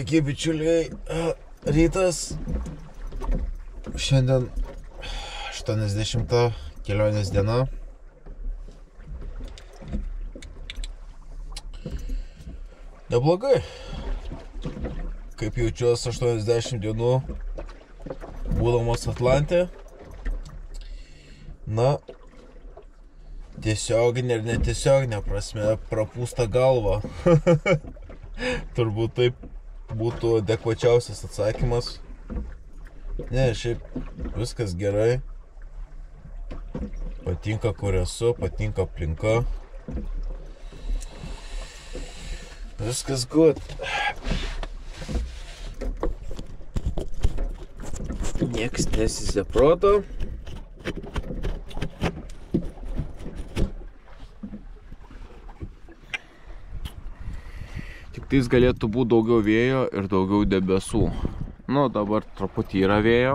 Sveiki, bičiuliai, rytas. Šiandien 80 kelionės diena. Neblogai. Kaip jaučiuosi 80 dienų būdamas Atlante. Na, tiesioginė ir netiesioginė prasme prapūsta galva. Turbūt taip būtų adekvačiausias atsakymas. Ne, šiaip viskas gerai. Patinka, kur esu, patinka aplinka. Viskas good. Nieks nesisė proto. Tik tais galėtų būti daugiau vėjo ir daugiau debesų. Nu, dabar truputį yra vėjo.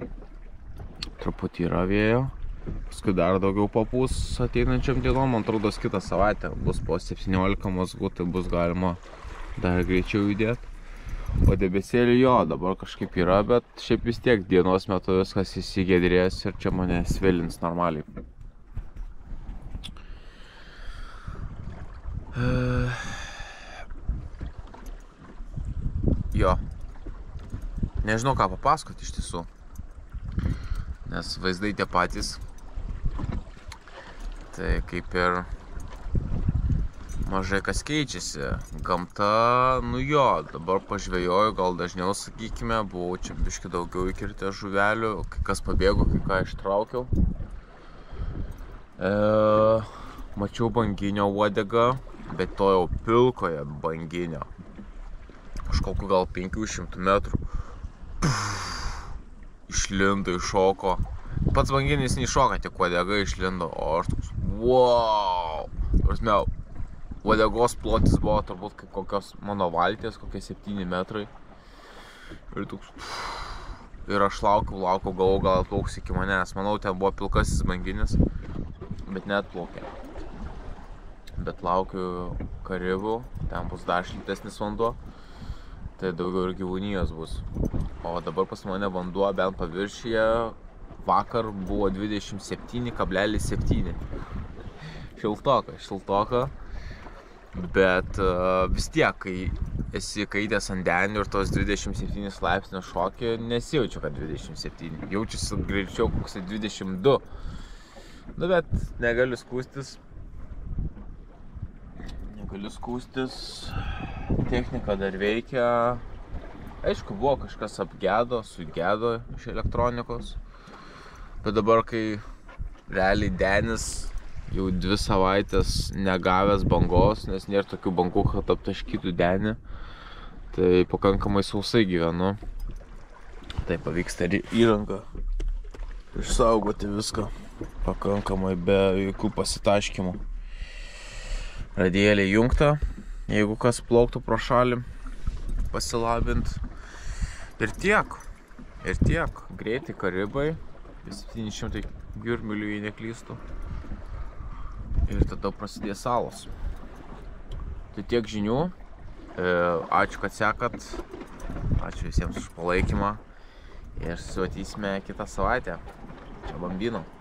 Paskui dar daugiau papūs ateinančiam dienom. Man atrodo, kitą savaitę bus po 17 mazgų, tai bus galima dar greičiau judėti. O debesėlį jo, dabar kažkaip yra, bet šiaip vis tiek dienos metu viskas įsigėdrės ir čia mane svilins normaliai. Jo. Nežinau, ką papasakoti iš tiesų. Nes vaizdai tie patys. Tai kaip ir mažai kas keičiasi. Gamta, nu jo, dabar pažvejoju, gal dažniau sakykime, buvau čia biškį daugiau įkirtę žuvelių, kai kas pabėgo, kai ką ištraukiau. Mačiau banginio uodegą, bet to jau pilkoje banginio. Kažkokiu gal 500 metrų. Išlindo, iššoko. Pats banginis neiššoka, tik uodega išlindo, o aš toks, wow! Prasme, uodegos plotis buvo turbūt kaip kokios mano valties, kokie 7 metrai. Ir toks, ir aš laukiau, galvojau, gal atplauks iki manęs. Manau, ten buvo pilkasis banginis, bet neatplaukė. Bet laukiu Karibų, ten bus dar šiltesnis vanduo. Tai daugiau ir gyvūnijos bus. O dabar pas mane vanduo bent paviršyje vakar buvo 27,7. Šiltoka. Bet vis tiek, kai esi kaitęs ant denių ir tos 27 laipsnio šokį, nesijaučiu, kad 27. Jaučiuosi greičiau koks 22. Nu, bet negaliu skųstis. Technika dar veikia. Aišku, buvo kažkas sugedo iš elektronikos. Bet dabar, kai realiai denis jau 2 savaitės negavęs bangos, nes nėra tokių bangų, kad aptaškytų denį, tai pakankamai sausai gyvenu. Tai pavyksta įrangą išsaugoti viską pakankamai be jokių pasitaškimų. Radijėlė įjungta, jeigu kas plauktų pro šalį, pasilabint. Ir tiek. Greitai Karibai, 700 jūrmylių, jei neklystų. Ir tada prasidės salos. Tai tiek žinių. Ačiū, kad sekat. Ačiū visiems už palaikymą. Ir susimatysime kitą savaitę. Čia Bambino.